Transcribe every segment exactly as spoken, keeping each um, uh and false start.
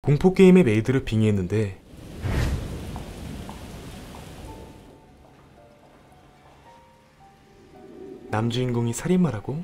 공포게임의 메이드를 빙의했는데 남주인공이 살인마라고?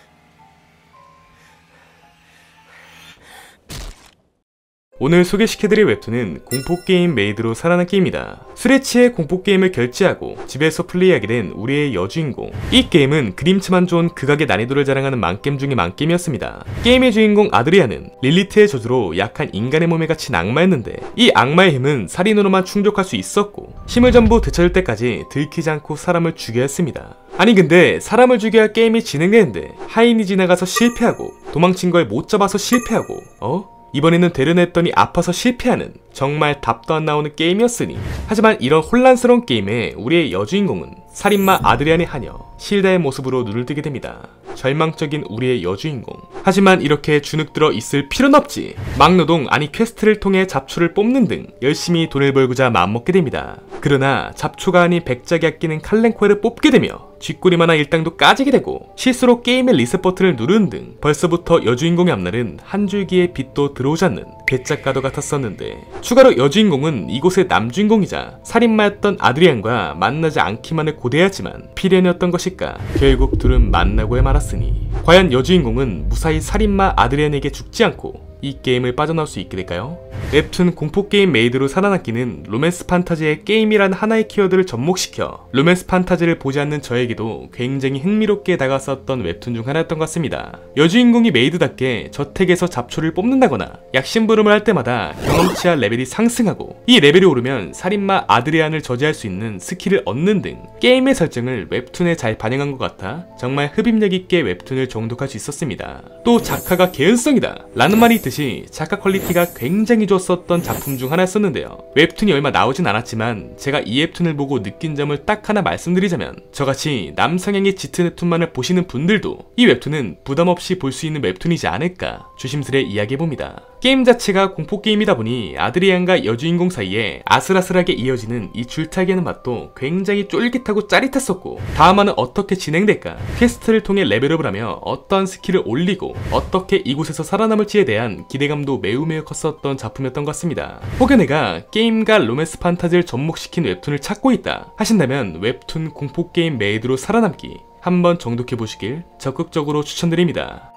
오늘 소개시켜드릴 웹툰은 공포게임 메이드로 살아남기입니다. 술에 취해 공포게임을 결제하고 집에서 플레이하게 된 우리의 여주인공. 이 게임은 그림체만 좋은 극악의 난이도를 자랑하는 만겜 중의 만겜이었습니다. 게임의 주인공 아드리아는 릴리트의 저주로 약한 인간의 몸에 갇힌 악마였는데 이 악마의 힘은 살인으로만 충족할 수 있었고 힘을 전부 되찾을 때까지 들키지 않고 사람을 죽여야 했습니다. 아니 근데 사람을 죽여야 게임이 진행되는데 하인이 지나가서 실패하고 도망친 걸 못 잡아서 실패하고 어? 이번에는 되려나 했더니 아파서 실패하는 정말 답도 안 나오는 게임이었으니. 하지만 이런 혼란스러운 게임에 우리의 여주인공은 살인마 아드리안의 하녀 실다의 모습으로 눈을 뜨게 됩니다. 절망적인 우리의 여주인공. 하지만 이렇게 주눅들어 있을 필요는 없지. 막노동 아니 퀘스트를 통해 잡초를 뽑는 등 열심히 돈을 벌고자 마음먹게 됩니다. 그러나 잡초가 아닌 백작이 아끼는 칼렌코어를 뽑게 되며 쥐꼬리만한 일당도 까지게 되고 실수로 게임의 리셋 버튼을 누르는 등 벌써부터 여주인공의 앞날은 한 줄기의 빛도 들어오지 않는 괴짝과도 같았었는데 추가로 여주인공은 이곳의 남주인공이자 살인마였던 아드리안과 만나지 않기만을 고대하지만 필연이었던 것일까. 결국 둘은 만나고야 말았으니 과연 여주인공은 무사히 살인마 아드리안에게 죽지 않고 이 게임을 빠져나올 수 있게 될까요? 웹툰 공포게임 메이드로 살아남기는 로맨스 판타지의 게임이란 하나의 키워드를 접목시켜 로맨스 판타지를 보지 않는 저에게도 굉장히 흥미롭게 다가왔었던 웹툰 중 하나였던 것 같습니다. 여주인공이 메이드답게 저택에서 잡초를 뽑는다거나 약심부름을 할 때마다 경험치와 레벨이 상승하고 이 레벨이 오르면 살인마 아드리안을 저지할 수 있는 스킬을 얻는 등 게임의 설정을 웹툰에 잘 반영한 것 같아 정말 흡입력 있게 웹툰을 정독할 수 있었습니다. 또 작화가 개연성이다 라는 말이 있듯이 작화 퀄리티가 굉장히 좋았었던 작품 중 하나였었는데요. 웹툰이 얼마 나오진 않았지만 제가 이 웹툰을 보고 느낀 점을 딱 하나 말씀드리자면 저같이 남성향의 짙은 웹툰만을 보시는 분들도 이 웹툰은 부담없이 볼 수 있는 웹툰이지 않을까 조심스레 이야기해봅니다. 게임 자체가 공포게임이다 보니 아드리안과 여주인공 사이에 아슬아슬하게 이어지는 이 줄타기하는 맛도 굉장히 쫄깃하고 짜릿했었고 다음화는 어떻게 진행될까, 퀘스트를 통해 레벨업을 하며 어떠한 스킬을 올리고 어떻게 이곳에서 살아남을지에 대한 기대감도 매우 매우 컸었던 작품이었던 것 같습니다. 혹여 내가 게임과 로맨스 판타지를 접목시킨 웹툰을 찾고 있다 하신다면 웹툰 공포게임 메이드로 살아남기 한번 정독해보시길 적극적으로 추천드립니다.